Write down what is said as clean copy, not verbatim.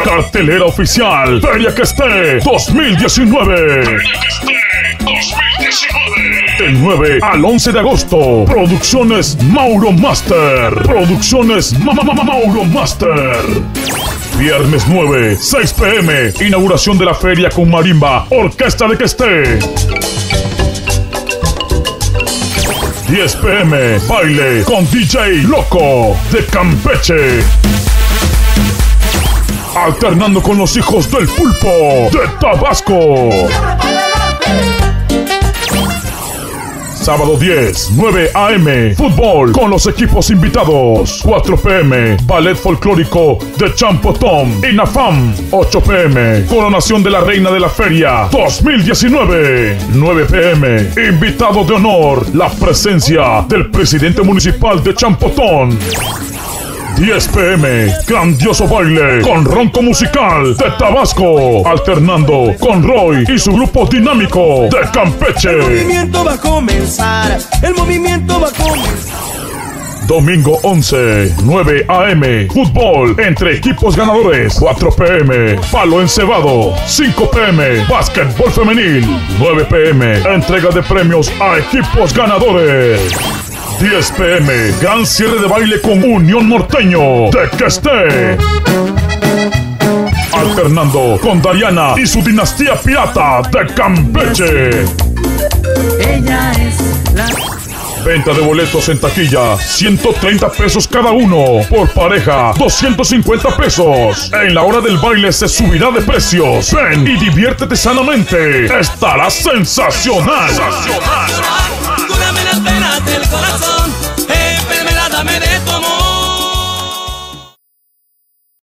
Cartelera oficial Feria que esté 2019. Del 9 al 11 de agosto. Producciones Mauro Master. Producciones Mauro Master. Viernes 9, 6 p.m. Inauguración de la feria con marimba, orquesta de que esté. 10 p.m. Baile con DJ Loco de Campeche. Alternando con los hijos del pulpo de Tabasco. Sábado 10, 9 a.m. Fútbol con los equipos invitados. 4 p.m. Ballet folclórico de Champotón. INAFAM. 8 p.m. Coronación de la reina de la feria 2019. 9 p.m. Invitado de honor. La presencia del presidente municipal de Champotón. 10 p.m. Grandioso baile con ronco musical de Tabasco. Alternando con Roy y su grupo dinámico de Campeche. El movimiento va a comenzar. El movimiento va a comenzar. Domingo 11, 9 a.m. Fútbol entre equipos ganadores. 4 p.m. Palo encebado. 5 p.m. Básquetbol femenil. 9 p.m. Entrega de premios a equipos ganadores. 10 p.m. Gran cierre de baile con Unión Norteño de que esté. Alternando con Dariana y su dinastía pirata de Campeche. Ella es la... Venta de boletos en taquilla, 130 pesos cada uno. Por pareja, 250 pesos. En la hora del baile se subirá de precios. Ven y diviértete sanamente. Estará sensacional. Cúrame las penas del corazón.